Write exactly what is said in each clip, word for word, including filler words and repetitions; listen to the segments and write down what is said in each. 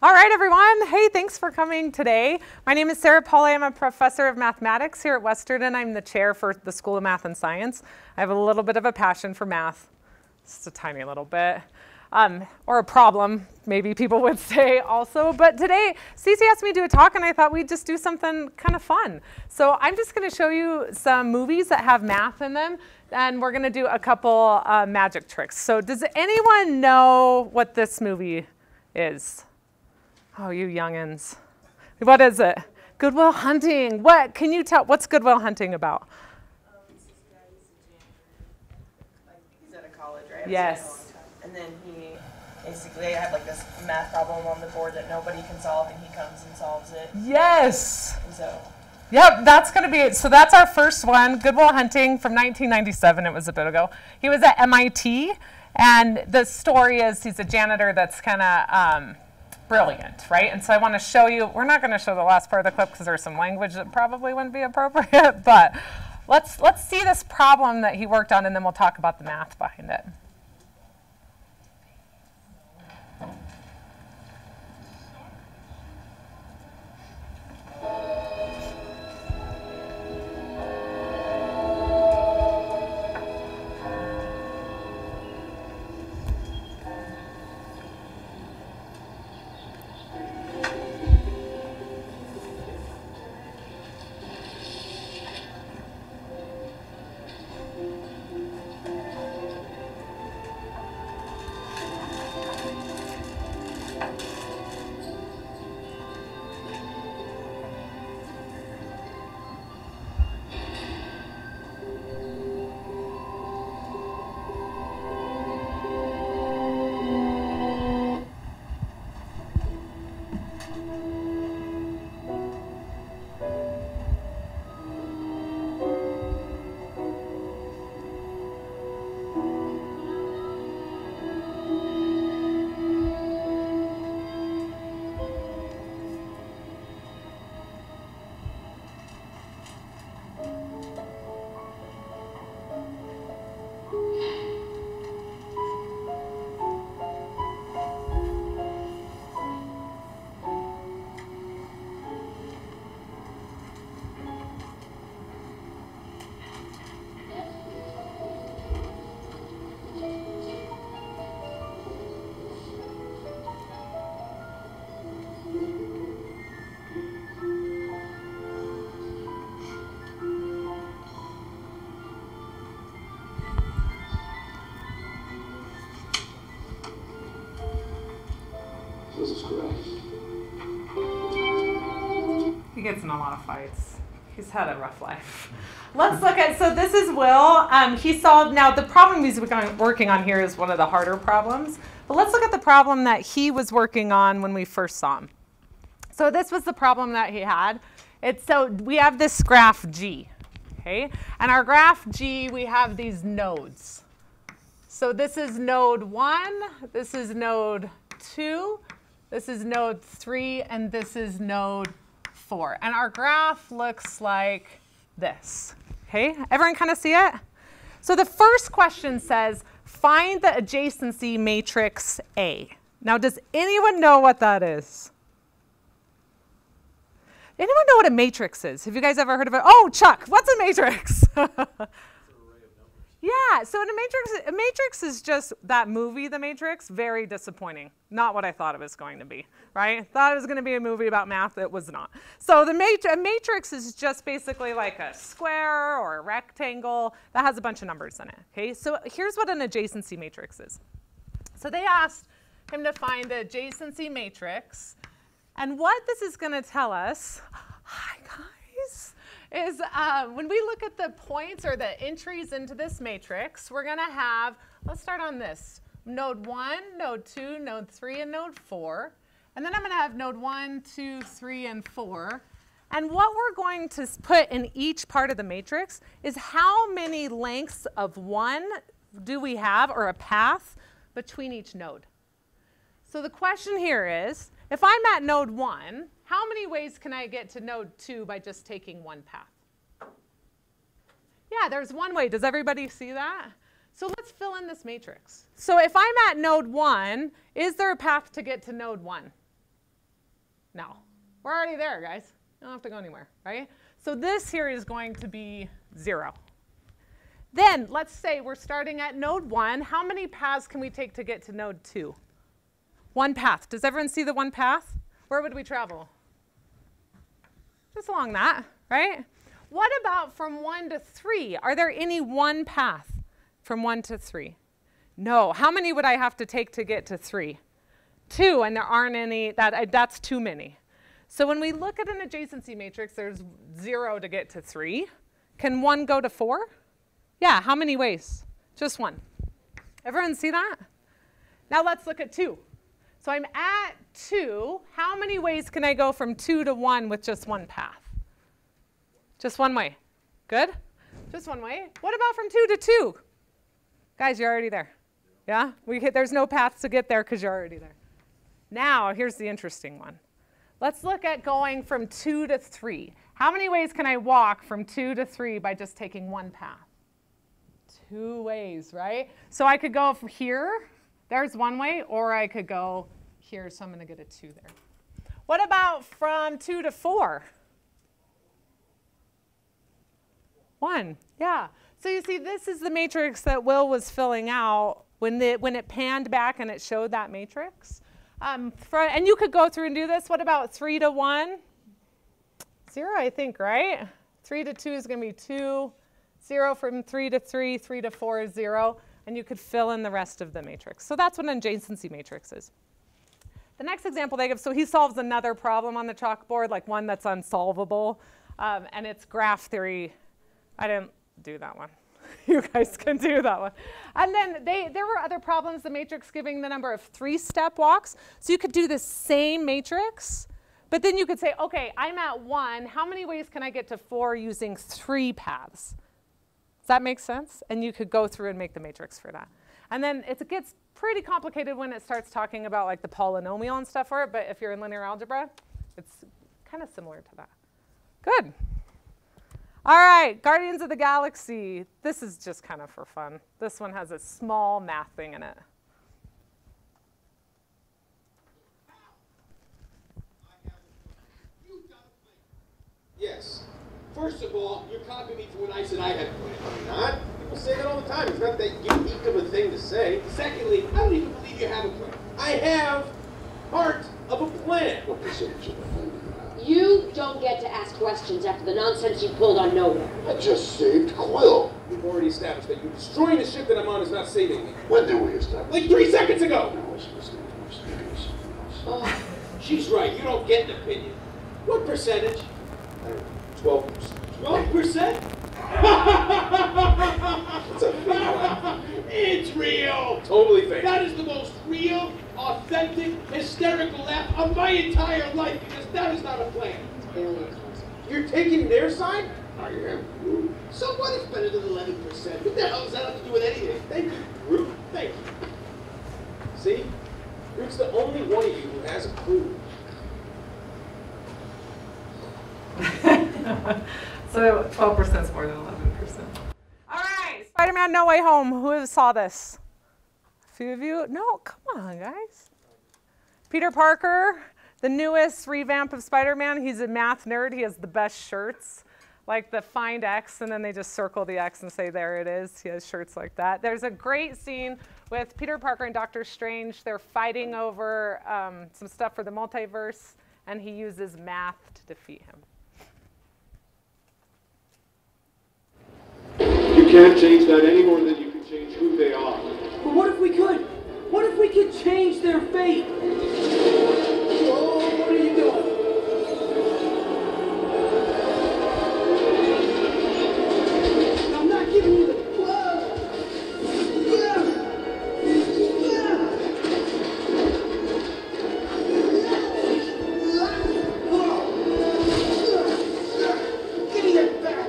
All right, everyone. Hey, thanks for coming today. My name is Sarah Pauly. I'm a professor of mathematics here at Western, and I'm the chair for the School of Math and Science. I have a little bit of a passion for math, just a tiny little bit, um, or a problem, maybe people would say also. But today, Cece asked me to do a talk, and I thought we'd just do something kind of fun. So I'm just going to show you some movies that have math in them, and we're going to do a couple uh, magic tricks. So does anyone know what this movie is? Oh, you youngins. What is it? Good Will Hunting. What? Can you tell? What's Good Will Hunting about? Um, it's this guy, he's a janitor. Like, he's at a college, right? Yes. And then he basically had like this math problem on the board that nobody can solve, and he comes and solves it. Yes. And so. Yep, that's going to be it. So that's our first one, Good Will Hunting from nineteen ninety-seven. It was a bit ago. He was at M I T, and the story is he's a janitor that's kind of um, brilliant, right? And so I want to show you, we're not going to show the last part of the clip because there's some language that probably wouldn't be appropriate, but let's, let's see this problem that he worked on, and then we'll talk about the math behind it. This is correct. He gets in a lot of fights. He's had a rough life. Let's look at, so this is Will. Um, he solved, now the problem he's working on here is one of the harder problems. But let's look at the problem that he was working on when we first saw him. So this was the problem that he had. It's, so we have this graph G, okay? And our graph G, we have these nodes. So this is node one, this is node two, this is node three, and this is node four. And our graph looks like this. Okay, everyone kind of see it? So the first question says, find the adjacency matrix A. Now, does anyone know what that is? Anyone know what a matrix is? Have you guys ever heard of it? Oh, Chuck, what's a matrix? Yeah, so in a matrix, a matrix is just that movie, The Matrix, very disappointing. Not what I thought it was going to be, right? Thought it was going to be a movie about math. It was not. So the mat a matrix is just basically like a square or a rectangle that has a bunch of numbers in it, okay? So here's what an adjacency matrix is. So they asked him to find the adjacency matrix, and what this is going to tell us, hi guys, is uh, when we look at the points or the entries into this matrix, we're going to have, let's start on this, node one, node two, node three, and node four. And then I'm going to have node one, two, three, and four. And what we're going to put in each part of the matrix is how many lengths of one do we have, or a path, between each node. So the question here is, if I'm at node one, how many ways can I get to node two by just taking one path? Yeah, there's one way. Does everybody see that? So let's fill in this matrix. So if I'm at node one, is there a path to get to node one? No. We're already there, guys. You don't have to go anywhere, right? So this here is going to be zero. Then let's say we're starting at node one. How many paths can we take to get to node two? One path. Does everyone see the one path? Where would we travel? Just along that, right? What about from one to three? Are there any one path from one to three? No. How many would I have to take to get to three? Two, and there aren't any. That, that's too many. So when we look at an adjacency matrix, there's zero to get to three. Can one go to four? Yeah, how many ways? Just one. Everyone see that? Now let's look at two. So I'm at two. How many ways can I go from two to one with just one path? Just one way. Good? Just one way. What about from two to two? Guys, you're already there. Yeah? We hit, there's no path to get there because you're already there. Now, here's the interesting one. Let's look at going from two to three. How many ways can I walk from two to three by just taking one path? Two ways, right? So I could go from here. There's one way, or I could go here, so I'm going to get a two there. What about from two to four? One, yeah. So you see, this is the matrix that Will was filling out when, the, when it panned back and it showed that matrix. Um, for, and you could go through and do this. What about three to one? Zero, I think, right? Three to two is going to be two. Zero from three to three, three to four is zero. And you could fill in the rest of the matrix. So that's what an adjacency matrix is. The next example they give, so he solves another problem on the chalkboard, like one that's unsolvable. Um, and it's graph theory. I didn't do that one. You guys can do that one. And then they, there were other problems, the matrix giving the number of three-step walks. So you could do the same matrix, but then you could say, OK, I'm at one. How many ways can I get to four using three paths? Does that make sense? And you could go through and make the matrix for that. And then it gets pretty complicated when it starts talking about like the polynomial and stuff for it. But if you're in linear algebra, it's kind of similar to that. Good. All right, Guardians of the Galaxy. This is just kind of for fun. This one has a small math thing in it. Yes. First of all, you're copying me from when I said I had planned. I'm not. People say that all the time. It's not that unique of a thing to say. Secondly, I don't even believe you have a plan. I have part of a plan. What percentage of the plan do you have? You don't get to ask questions after the nonsense you pulled on Nowhere. I just saved Quill. We've already established that you destroying the ship that I'm on is not saving me. When did we establish? Like three seconds ago! I was listening to her speakers. Oh, she's right. You don't get an opinion. What percentage? I don't know. twelve percent. twelve percent? It's a fake laugh. It's real. Totally fake. That is the most real, authentic, hysterical laugh of my entire life because that is not a plan. You're taking their side? I am Groot. So what is better than eleven percent? What the hell does that have to do with anything? Thank you, Groot. Thank you. See? Groot's the only one of you who has a clue. So twelve percent is more than eleven percent. All right, Spider-Man No Way Home. Who saw this? A few of you? No, come on, guys. Peter Parker, the newest revamp of Spider-Man. He's a math nerd. He has the best shirts, like the Find X, and then they just circle the X and say, there it is. He has shirts like that. There's a great scene with Peter Parker and Doctor Strange. They're fighting over um, some stuff for the multiverse, and he uses math to defeat him. You can't change that any more than you can change who they are. But what if we could? What if we could change their fate? Oh, what are you doing? I'm not giving you the blood. Give me that back.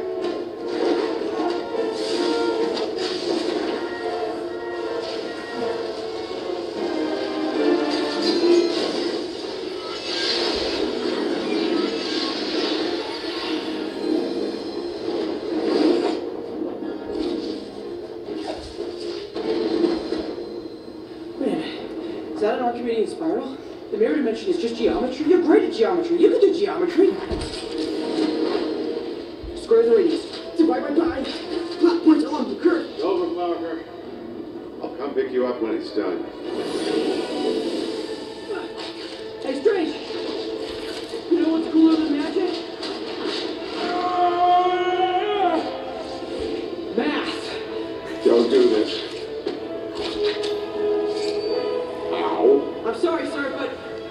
Wait a minute. Is that an Archimedean spiral? The mirror dimension is just geometry. You're great at geometry. You can do geometry. Square the radius. Divide by pi. Plot points along the curve. It's over, Parker. I'll come pick you up when it's done. Hey, Strange. You know what's cooler than magic? Math. Don't do this. Ow. I'm sorry, sir, but...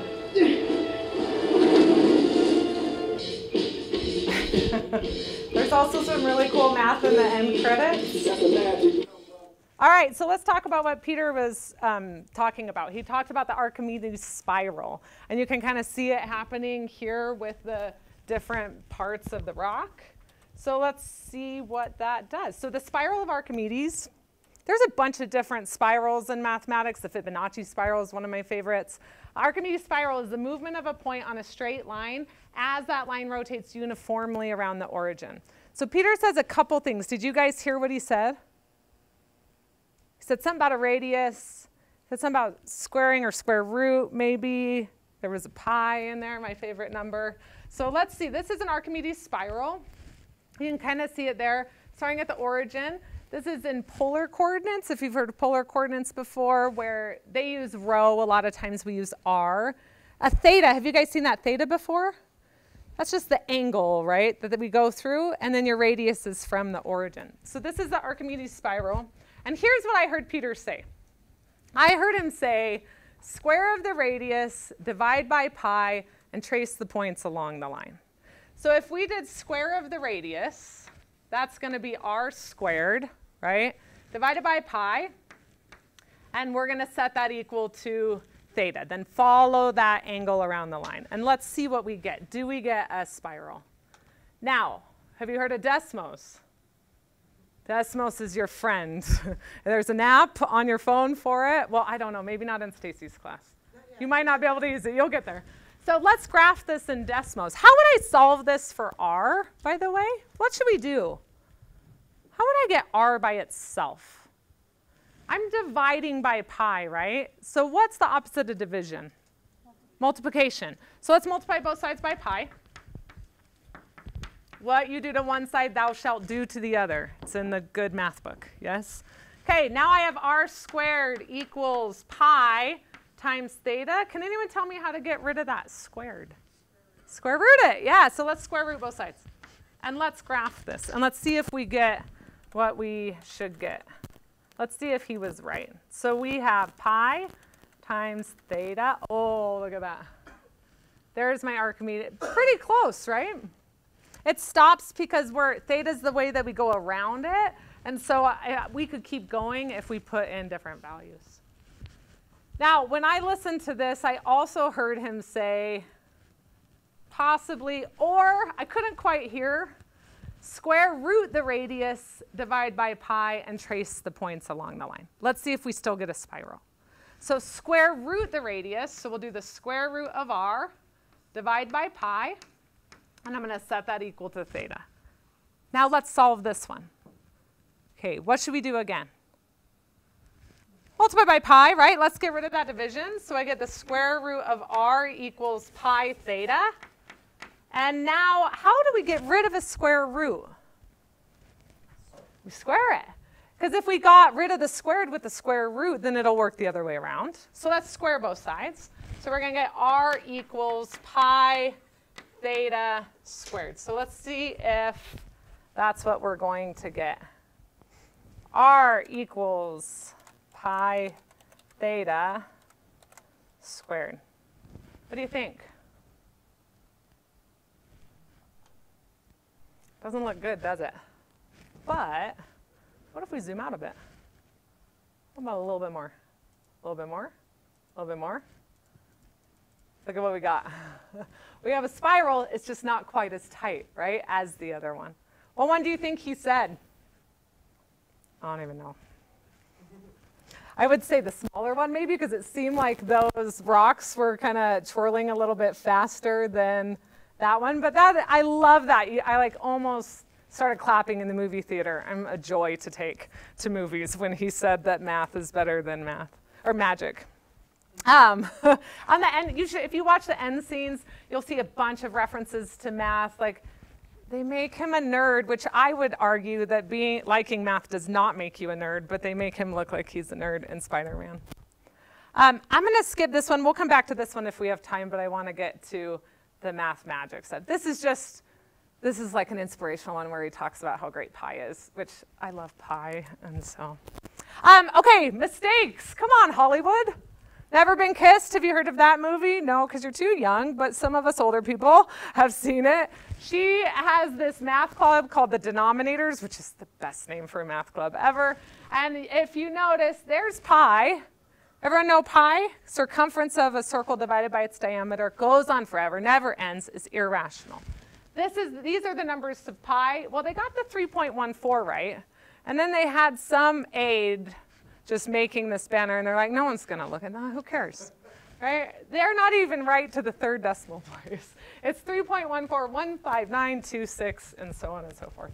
There's also some really cool math in the end credits. All right, so let's talk about what Peter was um, talking about. He talked about the Archimedes spiral, and you can kind of see it happening here with the different parts of the rock. So let's see what that does. So the spiral of Archimedes, there's a bunch of different spirals in mathematics. The Fibonacci spiral is one of my favorites. Archimedes spiral is the movement of a point on a straight line as that line rotates uniformly around the origin. So Peter says a couple things. Did you guys hear what he said? He said something about a radius. He said something about squaring or square root, maybe. There was a pi in there, my favorite number. So let's see. This is an Archimedes spiral. You can kind of see it there, starting at the origin. This is in polar coordinates, if you've heard of polar coordinates before, where they use rho. A lot of times we use r. A theta, have you guys seen that theta before? That's just the angle, right, that, that we go through, and then your radius is from the origin. So this is the Archimedes spiral. And here's what I heard Peter say. I heard him say, square of the radius, divide by pi, and trace the points along the line. So if we did square of the radius, that's going to be r squared, right, divided by pi, and we're going to set that equal to theta. Then follow that angle around the line. And let's see what we get. Do we get a spiral? Now, have you heard of Desmos? Desmos is your friend. There's an app on your phone for it. Well, I don't know. Maybe not in Stacy's class. You might not be able to use it. You'll get there. So let's graph this in Desmos. How would I solve this for r, by the way? What should we do? How would I get r by itself? I'm dividing by pi, right? So what's the opposite of division? Multiplication. So let's multiply both sides by pi. What you do to one side, thou shalt do to the other. It's in the good math book, yes? Okay, now I have r squared equals pi times theta. Can anyone tell me how to get rid of that squared? Square root it, yeah. So let's square root both sides. And let's graph this. And let's see if we get what we should get. Let's see if he was right. So we have pi times theta. Oh, look at that. There's my Archimedes. Pretty close, right? It stops because we're, theta's the way that we go around it. And so I, we could keep going if we put in different values. Now, when I listened to this, I also heard him say possibly, or I couldn't quite hear, square root the radius, divide by pi, and trace the points along the line. Let's see if we still get a spiral. So square root the radius, so we'll do the square root of r, divide by pi, and I'm going to set that equal to theta. Now let's solve this one. Okay, what should we do again? Multiply by pi, right? Let's get rid of that division. So I get the square root of r equals pi theta. And now, how do we get rid of a square root? We square it. Because if we got rid of the squared with the square root, then it'll work the other way around. So let's square both sides. So we're going to get r equals pi theta squared. So let's see if that's what we're going to get. R equals pi theta squared. What do you think? Doesn't look good, does it? But what if we zoom out a bit? What about a little bit more? A little bit more? A little bit more? Look at what we got. We have a spiral. It's just not quite as tight, right, as the other one. What one do you think he said? I don't even know. I would say the smaller one maybe, because it seemed like those rocks were kind of twirling a little bit faster than that one. But that, I love that. I like almost started clapping in the movie theater. I'm a joy to take to movies when he said that math is better than math, or magic. Um, on the end, you should, if you watch the end scenes, you'll see a bunch of references to math. Like, they make him a nerd, which I would argue that being liking math does not make you a nerd, but they make him look like he's a nerd in Spider-Man. Um, I'm going to skip this one. We'll come back to this one if we have time, but I want to get to the math magic stuff. This is just, this is like an inspirational one where he talks about how great pi is, which I love pi, and so. Um, okay, mistakes. Come on, Hollywood. Never Been Kissed? Have you heard of that movie? No, because you're too young, but some of us older people have seen it. She has this math club called the Denominators, which is the best name for a math club ever. And if you notice, there's pi. Everyone know pi? Circumference of a circle divided by its diameter goes on forever, never ends, is irrational. This is, these are the numbers of pi. Well, they got the three point one four right, and then they had some aide just making this banner, and they're like, no one's going to look at that. Who cares? Right? They're not even right to the third decimal place. It's three point one four one five nine two six, and so on and so forth.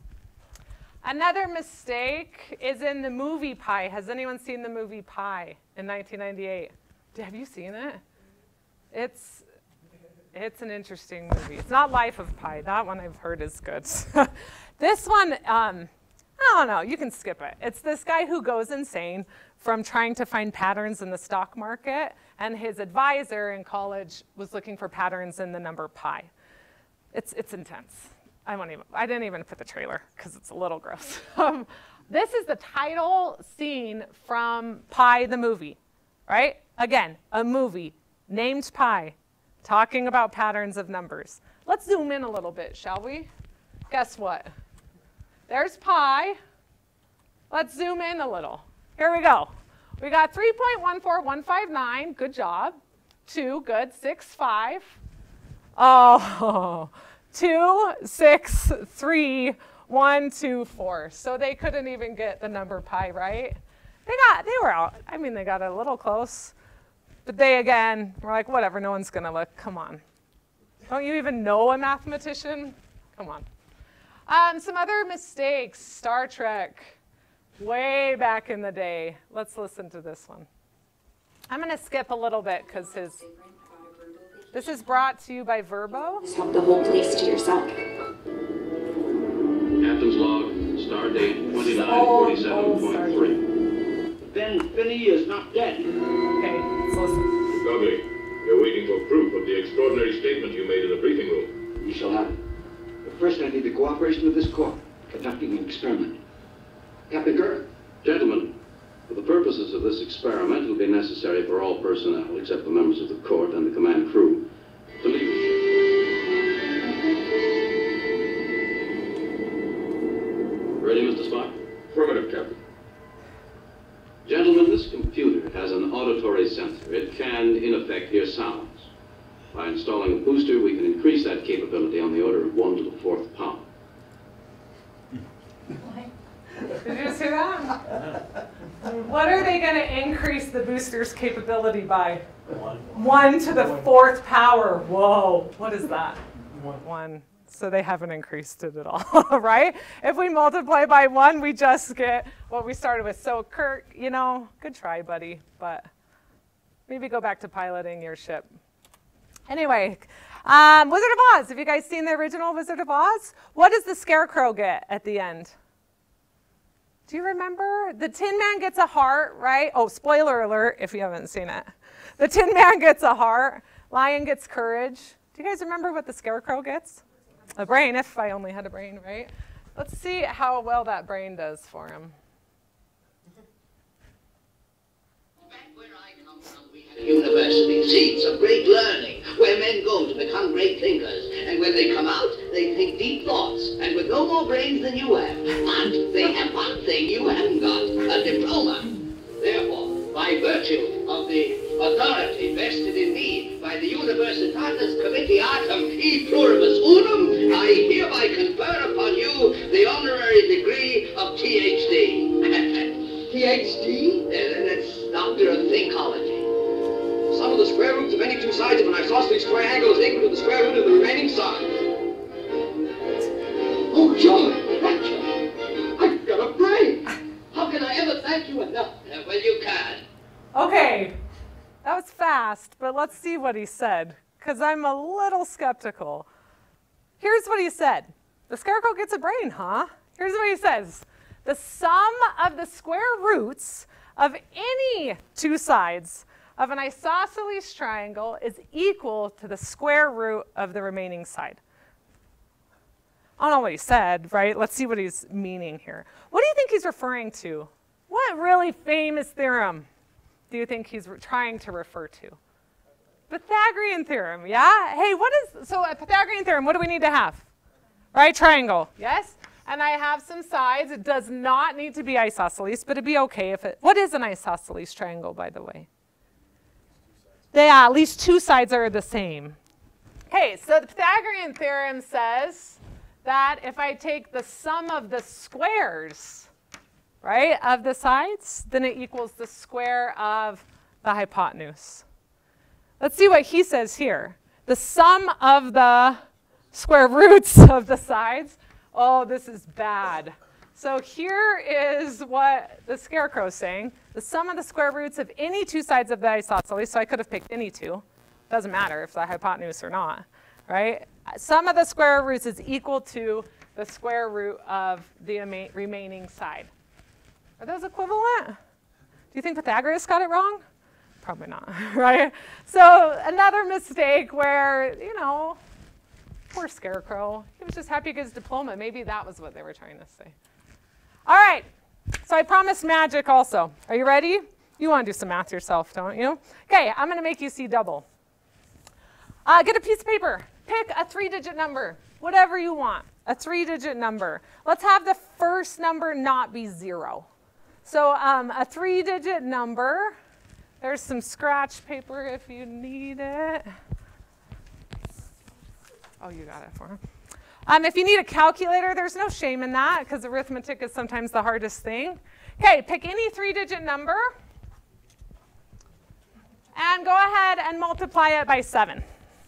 Another mistake is in the movie Pi. Has anyone seen the movie Pi in nineteen ninety-eight? Have you seen it? It's, it's an interesting movie. It's not Life of Pi. That one I've heard is good. This one, um, I don't know, you can skip it. It's this guy who goes insane from trying to find patterns in the stock market, and his advisor in college was looking for patterns in the number pi. It's, it's intense. I won't even, I didn't even put the trailer because it's a little gross. um, this is the title scene from Pi the movie, right? Again, a movie named Pi, talking about patterns of numbers. Let's zoom in a little bit, shall we? Guess what? There's pi. Let's zoom in a little. Here we go. We got three point one four one five nine. Good job. two, good. six, five. Oh, two, six, three, one, two, four. So they couldn't even get the number pi right. They got, they were out. I mean, they got a little close. But they, again, were like, whatever, no one's going to look. Come on. Don't you even know a mathematician? Come on. Um, some other mistakes, Star Trek, way back in the day. Let's listen to this one. I'm going to skip a little bit because his, this is brought to you by Verbo. Just have the whole place to yourself. Captain's log, star date twenty-nine forty-seven point three. Ben Finney is not dead. Okay, let's listen. Copy. You're waiting for proof of the extraordinary statement you made in the briefing room. We shall have it. But first I need the cooperation of this court, conducting an experiment. Captain Kirk? Gentlemen, for the purposes of this experiment, it will be necessary for all personnel, except the members of the court and the command crew, to leave the ship. Ready, Mister Spock? Affirmative, Captain. Gentlemen, this computer has an auditory sensor. It can, in effect, hear sounds. By installing a booster, we can increase that capability on the order of one to the fourth power. Did you just hear that? What are they going to increase the booster's capability by? One. One to the fourth power. Whoa, what is that? One. One. So they haven't increased it at all, right? If we multiply by one, we just get what we started with. So Kirk, you know, good try, buddy, but maybe go back to piloting your ship. Anyway, um, Wizard of Oz. Have you guys seen the original Wizard of Oz? What does the Scarecrow get at the end? Do you remember? The Tin Man gets a heart, right? Oh, spoiler alert if you haven't seen it. The Tin Man gets a heart. Lion gets courage. Do you guys remember what the Scarecrow gets? A brain, if I only had a brain, right? Let's see how well that brain does for him. University, seats of great learning, where men go to become great thinkers, and when they come out, they think deep thoughts, and with no more brains than you have. But they have one thing you haven't got, a diploma. Therefore, by virtue of the authority vested in me by the Universitatis Comitiatum e Pluribus Unum, I hereby confer upon you the honorary degree of T H D. T H D? Uh, that's Doctor of Thinkology. Sum of the square roots of any two sides of an isosceles triangle is equal to the square root of the remaining side. Oh, John, Roger, I've got a brain. How can I ever thank you enough? Uh, well, you can't. Okay, That was fast, but let's see what he said, because I'm a little skeptical. Here's what he said. The scarecrow gets a brain, huh? Here's what he says. The sum of the square roots of any two sides of an isosceles triangle is equal to the square root of the remaining side. I don't know what he said, right? Let's see what he's meaning here. What do you think he's referring to? What really famous theorem do you think he's trying to refer to? Pythagorean theorem, yeah? Hey, what is, so a Pythagorean theorem, what do we need to have? Right, triangle, yes? And I have some sides. It does not need to be isosceles, but it'd be okay if it, what is an isosceles triangle, by the way? Yeah, at least two sides are the same. Okay, so the Pythagorean theorem says that if I take the sum of the squares, right, of the sides, then it equals the square of the hypotenuse. Let's see what he says here. The sum of the square roots of the sides. Oh, this is bad. So here is what the scarecrow is saying. The sum of the square roots of any two sides of the isosceles, so I could have picked any two. Doesn't matter if the hypotenuse or not, right? Sum of the square roots is equal to the square root of the remaining side. Are those equivalent? Do you think Pythagoras got it wrong? Probably not, right? So another mistake where, you know, poor scarecrow. He was just happy to get his diploma. Maybe that was what they were trying to say. All right, so I promised magic also. Are you ready? You want to do some math yourself, don't you? Okay, I'm going to make you see double. Uh, get a piece of paper. Pick a three-digit number, whatever you want, a three-digit number. Let's have the first number not be zero. So um, a three-digit number. There's some scratch paper if you need it. Oh, you got it for him. Um, if you need a calculator, there's no shame in that because arithmetic is sometimes the hardest thing. Okay, pick any three-digit number and go ahead and multiply it by seven.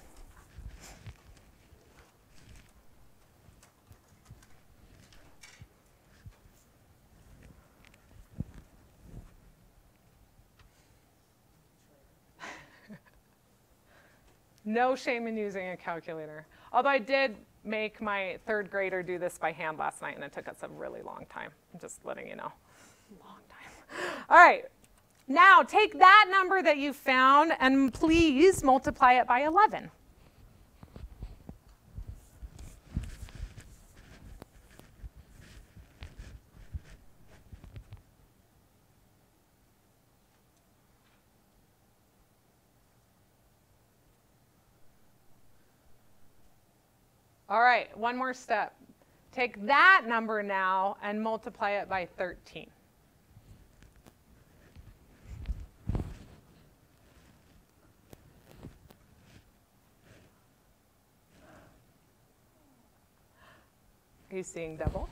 No shame in using a calculator. Although I did make my third grader do this by hand last night, and it took us a really long time. I'm just letting you know. Long time. All right. Now, take that number that you found, and please multiply it by eleven. All right, one more step. Take that number now and multiply it by thirteen. Are you seeing double?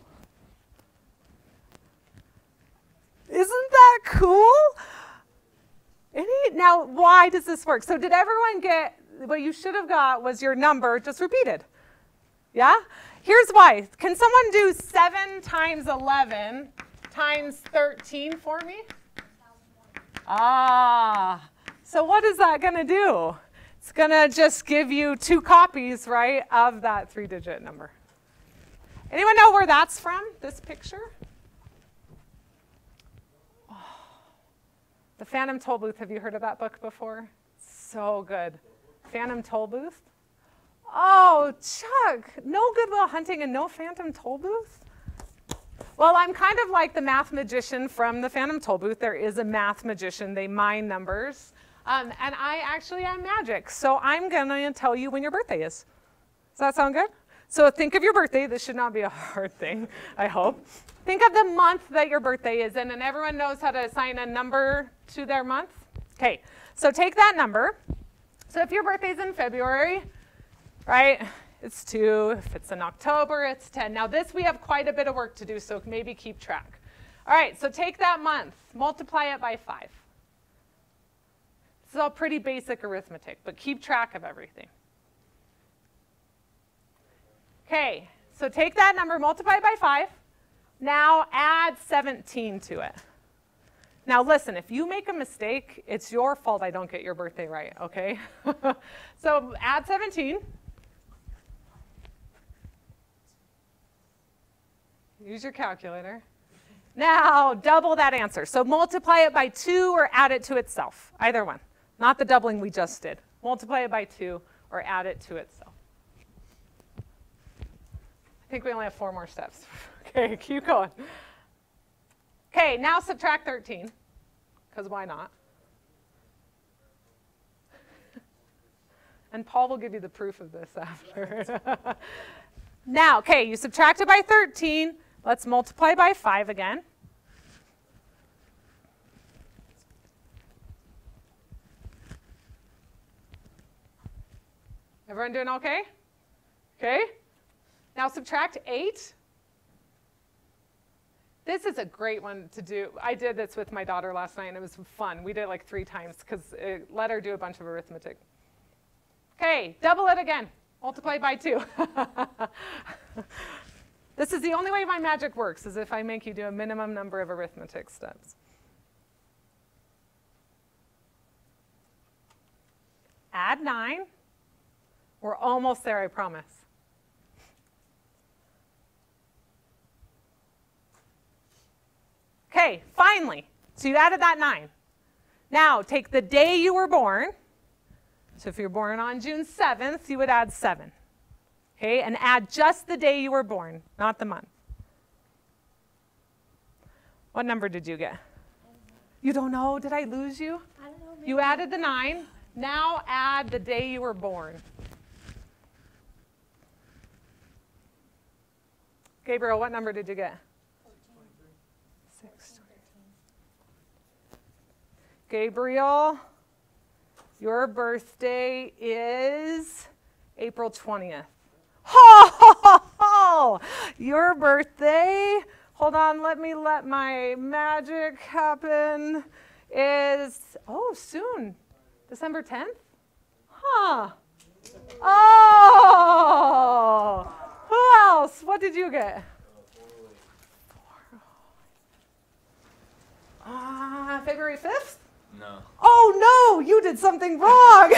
Isn't that cool? Any, now, why does this work? So did everyone get, what you should have got was your number just repeated. Yeah? Here's why. Can someone do seven times eleven times thirteen for me? Ah, so what is that going to do? It's going to just give you two copies, right, of that three-digit number. Anyone know where that's from, this picture? Oh, The Phantom Toll Booth. Have you heard of that book before? So good. Phantom Toll Booth? Oh, Chuck, no Good Will Hunting and no Phantom Toll Booth? Well, I'm kind of like the math magician from the Phantom Toll Booth. There is a math magician. They mine numbers. Um, and I actually am magic. So I'm going to tell you when your birthday is. Does that sound good? So think of your birthday. This should not be a hard thing, I hope. Think of the month that your birthday is in, and everyone knows how to assign a number to their month. Okay, so take that number. So if your birthday's in February, right, it's two. If it's in October, it's ten. Now this, we have quite a bit of work to do, so maybe keep track. All right, so take that month, multiply it by five. This is all pretty basic arithmetic, but keep track of everything. Okay, so take that number, multiply it by five. Now add seventeen to it. Now listen, if you make a mistake, it's your fault I don't get your birthday right, okay? So add seventeen. Use your calculator. Now double that answer. So multiply it by two or add it to itself. Either one. Not the doubling we just did. Multiply it by two or add it to itself. I think we only have four more steps. Okay, keep going. Okay, now subtract thirteen, because why not? And Paul will give you the proof of this after. Now, okay, you subtracted by thirteen. Let's multiply by five again. Everyone doing okay? Okay. Now subtract eight. This is a great one to do. I did this with my daughter last night, and it was fun. We did it like three times because it let her do a bunch of arithmetic. Okay, double it again. Multiply by two. This is the only way my magic works, is if I make you do a minimum number of arithmetic steps. Add nine. We're almost there, I promise. Okay, finally. So you added that nine. Now take the day you were born. So if you're born on June seventh, you would add seven. Okay, and add just the day you were born, not the month. What number did you get? You don't know? Did I lose you? I don't know. Maybe. You added the nine. Now add the day you were born. Gabriel, what number did you get? Six. Gabriel, your birthday is April twentieth. Ho, ho, ho, ho. Your birthday, hold on, let me let my magic happen, is, oh, soon, December tenth? Huh. Oh, who else? What did you get? Ah, uh, February fifth? No. Oh, no, you did something wrong.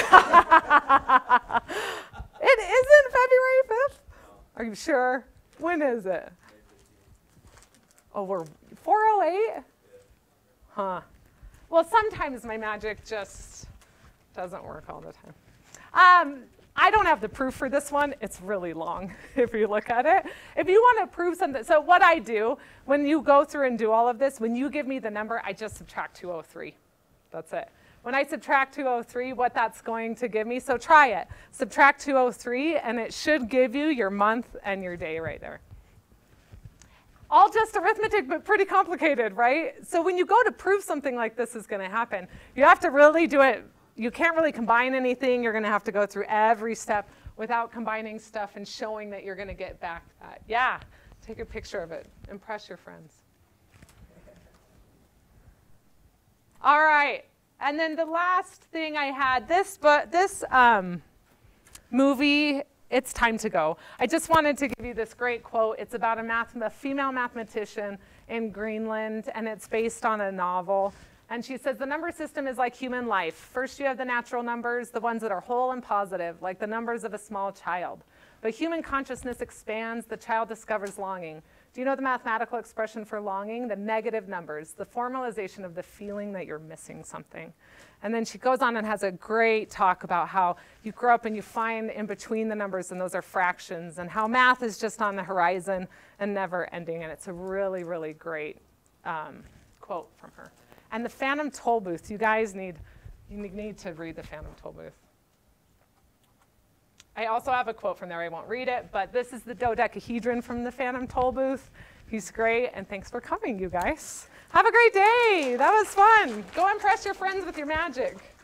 It isn't February fifth? Are you sure? When is it? Oh, we're four oh eight? Huh. Well, sometimes my magic just doesn't work all the time. Um, I don't have the proof for this one. It's really long if you look at it. If you want to prove something, so what I do, when you go through and do all of this, when you give me the number, I just subtract two oh three. That's it. When I subtract two oh three, what that's going to give me, so try it. Subtract two oh three, and it should give you your month and your day right there. All just arithmetic, but pretty complicated, right? So when you go to prove something like this is going to happen, you have to really do it. You can't really combine anything. You're going to have to go through every step without combining stuff and showing that you're going to get back that. Yeah, take a picture of it. Impress your friends. All right. And then the last thing I had, this, but this um, movie, It's Time to Go. I just wanted to give you this great quote. It's about a, math, a female mathematician in Greenland, and it's based on a novel. And she says, the number system is like human life. First you have the natural numbers, the ones that are whole and positive, like the numbers of a small child. But human consciousness expands, the child discovers longing. Do you know the mathematical expression for longing? The negative numbers, the formalization of the feeling that you're missing something. And then she goes on and has a great talk about how you grow up and you find in between the numbers, and those are fractions, and how math is just on the horizon and never ending. And it's a really, really great um, quote from her. And the Phantom Toll Booth, you guys need, you need to read the Phantom Toll Booth. I also have a quote from there. I won't read it, but this is the dodecahedron from the Phantom Toll Booth. He's great, and thanks for coming, you guys. Have a great day. That was fun. Go impress your friends with your magic.